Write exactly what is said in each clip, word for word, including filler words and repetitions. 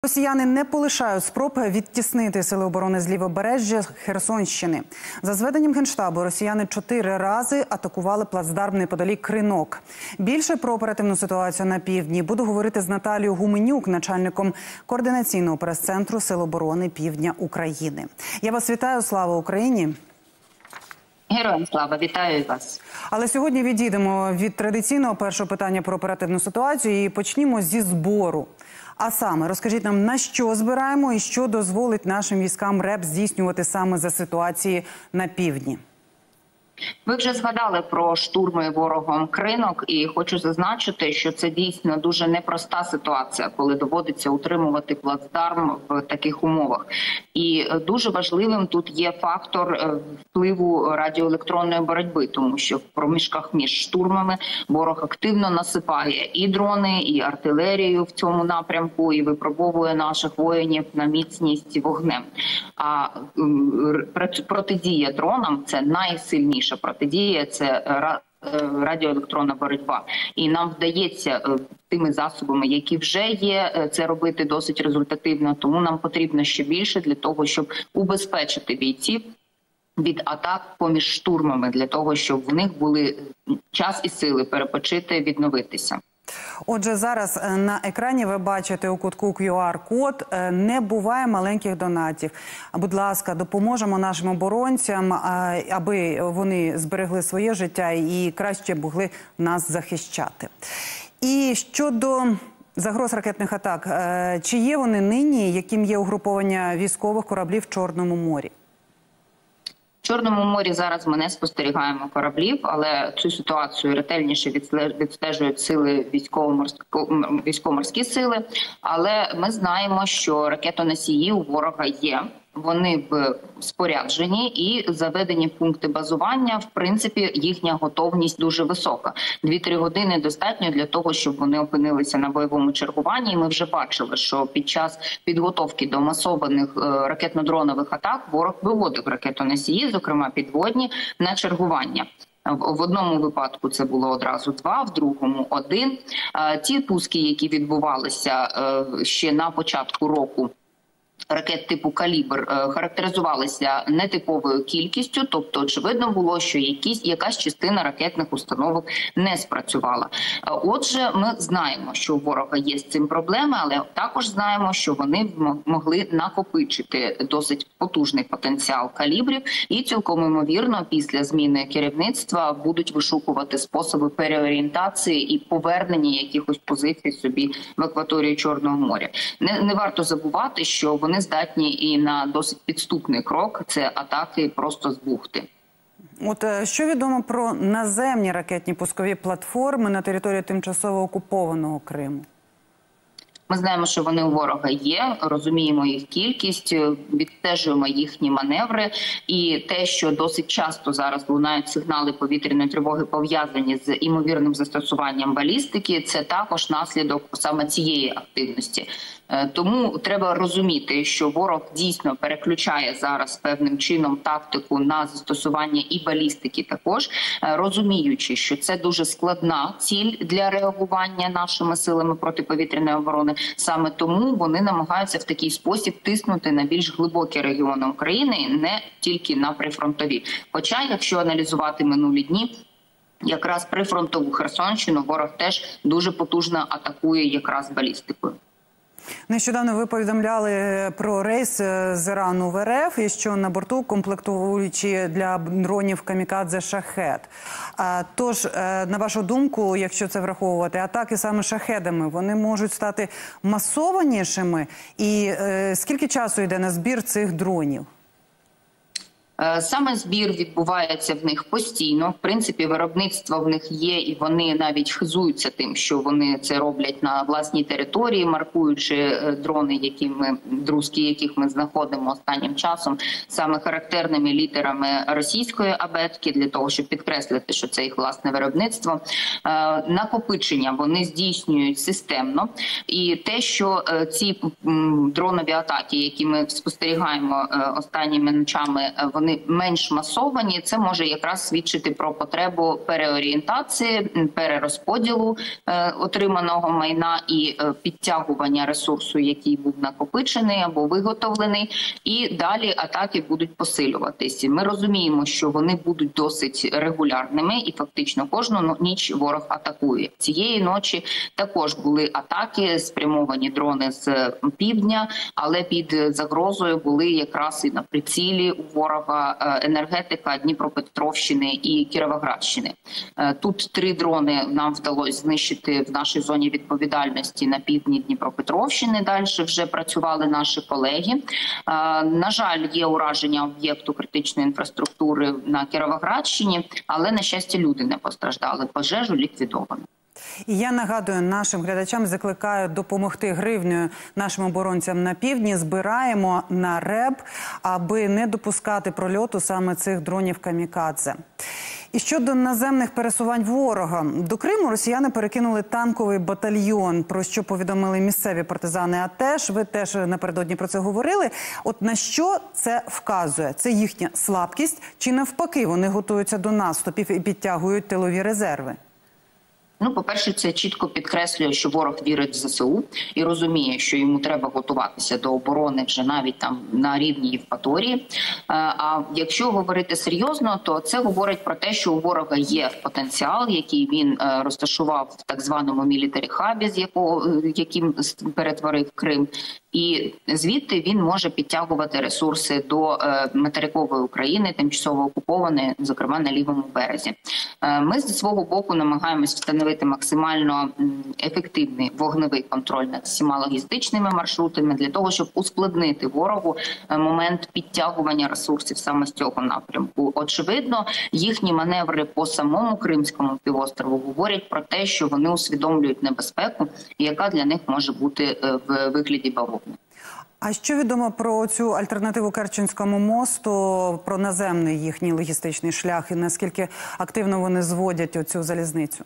Росіяни не полишають спроб відтіснити сили оборони з лівобережжя Херсонщини. За зведенням Генштабу, росіяни чотири рази атакували плацдарм неподалік Кринок. Більше про оперативну ситуацію на півдні буду говорити з Наталією Гуменюк, начальником координаційного прес-центру Сил оборони Півдня України. Я вас вітаю, слава Україні! Героям слава, вітаю вас. Але сьогодні відійдемо від традиційного першого питання про оперативну ситуацію і почнімо зі збору. А саме, розкажіть нам, на що збираємо і що дозволить нашим військам РЕБ здійснювати саме за ситуації на півдні? Ви вже згадали про штурми ворогом Кринок, і хочу зазначити, що це дійсно дуже непроста ситуація, коли доводиться утримувати плацдарм в таких умовах. І дуже важливим тут є фактор впливу радіоелектронної боротьби, тому що в проміжках між штурмами ворог активно насипає і дрони, і артилерію в цьому напрямку, і випробовує наших воїнів на міцність вогнем. А протидія дронам – це найсильніша протидія, це радіоелектронна боротьба. І нам вдається тими засобами, які вже є, це робити досить результативно, тому нам потрібно ще більше для того, щоб убезпечити бійців від атак поміж штурмами, для того, щоб в них були час і сили перепочити, відновитися. Отже, зараз на екрані ви бачите у кутку кю ар-код. Не буває маленьких донатів. Будь ласка, допоможемо нашим оборонцям, аби вони зберегли своє життя і краще могли нас захищати. І щодо загроз ракетних атак, чи є вони нині, яким є угруповання військових кораблів в Чорному морі? В Чорному морі зараз ми не спостерігаємо кораблів, але цю ситуацію ретельніше відстежують сили військово-морські сили. Але ми знаємо, що ракетоносії у ворога є. Вони в спорядженні і заведені пункти базування. В принципі, їхня готовність дуже висока. Дві-три години достатньо для того, щоб вони опинилися на бойовому чергуванні. І ми вже бачили, що під час підготовки до масованих ракетно-дронових атак ворог виводив ракетоносії, зокрема підводні, на чергування. В одному випадку це було одразу два, в другому – один. Ті пуски, які відбувалися ще на початку року, ракет типу «Калібр» характеризувалися нетиповою кількістю, тобто очевидно було, що якісь, якась частина ракетних установок не спрацювала. Отже, ми знаємо, що у ворога є з цим проблеми, але також знаємо, що вони могли накопичити досить потужний потенціал калібрів і цілком ймовірно після зміни керівництва будуть вишукувати способи переорієнтації і повернення якихось позицій собі в акваторії Чорного моря. Не, не варто забувати, що вони Вони здатні і на досить підступний крок – це атаки просто з бухти. От що відомо про наземні ракетні пускові платформи на території тимчасово окупованого Криму? Ми знаємо, що вони у ворога є, розуміємо їх кількість, відстежуємо їхні маневри. І те, що досить часто зараз лунають сигнали повітряної тривоги, пов'язані з імовірним застосуванням балістики, це також наслідок саме цієї активності. Тому треба розуміти, що ворог дійсно переключає зараз певним чином тактику на застосування і балістики також, розуміючи, що це дуже складна ціль для реагування нашими силами протиповітряної оборони. Саме тому вони намагаються в такий спосіб тиснути на більш глибокі регіони України, не тільки на прифронтові. Хоча, якщо аналізувати минулі дні, якраз прифронтову Херсонщину ворог теж дуже потужно атакує якраз балістикою. Нещодавно ви повідомляли про рейс з Ірану в РФ і що на борту комплектуючі для дронів «Камікадзе» «Шахед». Тож, на вашу думку, якщо це враховувати, атаки саме шахедами, вони можуть стати масованішими? І скільки часу йде на збір цих дронів? Саме збір відбувається в них постійно. В принципі, виробництво в них є, і вони навіть хизуються тим, що вони це роблять на власній території, маркуючи дрони, які ми, друзки, яких ми знаходимо останнім часом, саме характерними літерами російської абетки, для того, щоб підкреслити, що це їх власне виробництво. Накопичення вони здійснюють системно. І те, що ці дронові атаки, які ми спостерігаємо останніми ночами, вони вони менш масовані, це може якраз свідчити про потребу переорієнтації, перерозподілу е, отриманого майна і е, підтягування ресурсу, який був накопичений або виготовлений, і далі атаки будуть посилюватися. Ми розуміємо, що вони будуть досить регулярними і фактично кожну ніч ворог атакує. Цієї ночі також були атаки, спрямовані дрони з півдня, але під загрозою були якраз і на прицілі у ворога енергетика Дніпропетровщини і Кіровоградщини. Тут три дрони нам вдалося знищити в нашій зоні відповідальності на півдні Дніпропетровщини. Далі вже працювали наші колеги. На жаль, є ураження об'єкту критичної інфраструктури на Кіровоградщині, але, на щастя, люди не постраждали. Пожежу ліквідовано. І я нагадую нашим глядачам, закликаю допомогти гривнею нашим оборонцям на півдні. Збираємо на РЕБ, аби не допускати прольоту саме цих дронів камікадзе. І щодо наземних пересувань ворога. До Криму росіяни перекинули танковий батальйон, про що повідомили місцеві партизани. А теж, ви теж напередодні про це говорили. От на що це вказує? Це їхня слабкість чи навпаки вони готуються до наступів і підтягують тилові резерви? Ну, по-перше, це чітко підкреслює, що ворог вірить в ЗСУ і розуміє, що йому треба готуватися до оборони вже навіть там на рівні Євпаторії. А якщо говорити серйозно, то це говорить про те, що у ворога є потенціал, який він розташував в так званому мілітарі-хабі, з якого яким перетворив Крим. І звідти він може підтягувати ресурси до материкової України, тимчасово окупованої, зокрема на лівому березі. Ми з свого боку намагаємось встановити максимально ефективний вогневий контроль над всіма логістичними маршрутами для того, щоб ускладнити ворогу момент підтягування ресурсів саме з цього напрямку. Очевидно, їхні маневри по самому Кримському півострову говорять про те, що вони усвідомлюють небезпеку, яка для них може бути в вигляді бавовни. А що відомо про цю альтернативу Керченському мосту, про наземний їхній логістичний шлях і наскільки активно вони зводять оцю залізницю?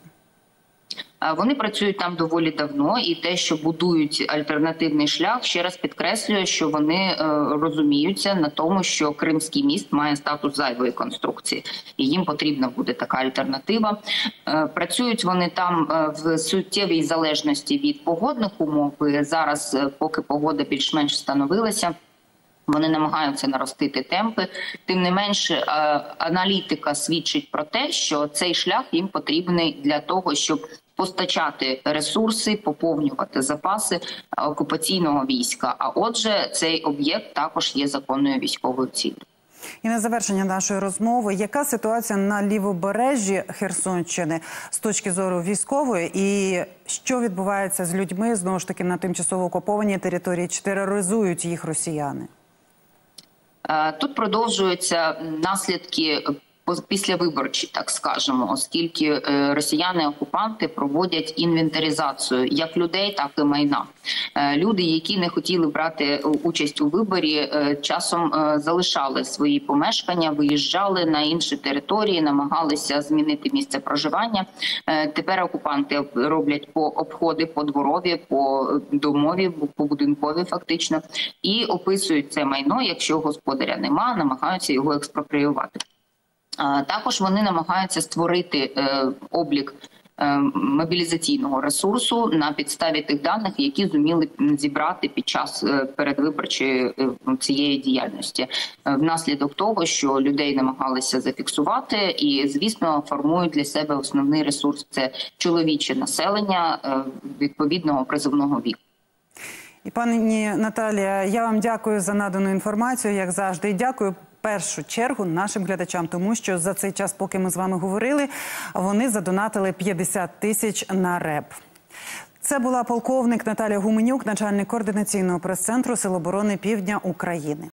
Вони працюють там доволі давно, і те, що будують альтернативний шлях, ще раз підкреслює, що вони е, розуміються на тому, що Кримський міст має статус зайвої конструкції, і їм потрібна буде така альтернатива. Е, працюють вони там е, в суттєвій залежності від погодних умов. Зараз, е, поки погода більш-менш встановилася, вони намагаються наростити темпи. Тим не менше, аналітика свідчить про те, що цей шлях їм потрібний для того, щоб постачати ресурси, поповнювати запаси окупаційного війська. А отже, цей об'єкт також є законною військовою ціллю. І на завершення нашої розмови, яка ситуація на лівобережжі Херсонщини з точки зору військової і що відбувається з людьми, знову ж таки, на тимчасово окупованій території, чи тероризують їх росіяни? Тут продовжуються наслідки післявиборчі, так скажемо, оскільки росіяни-окупанти проводять інвентаризацію як людей, так і майна. Люди, які не хотіли брати участь у виборі, часом залишали свої помешкання, виїжджали на інші території, намагалися змінити місце проживання. Тепер окупанти роблять по обходи, по дворові, по домові, по будинкові фактично, і описують це майно, якщо господаря нема, намагаються його експропріювати. Також вони намагаються створити е, облік е, мобілізаційного ресурсу на підставі тих даних, які зуміли зібрати під час е, передвиборчої е, цієї діяльності. Е, внаслідок того, що людей намагалися зафіксувати і, звісно, формують для себе основний ресурс – це чоловіче населення е, відповідного призовного віку. І, пані Наталія, я вам дякую за надану інформацію, як завжди, і дякую в першу чергу нашим глядачам, тому що за цей час, поки ми з вами говорили, вони задонатили п'ятдесят тисяч на РЕБ. Це була полковник Наталія Гуменюк, начальник координаційного прес-центру Сил оборони Півдня України.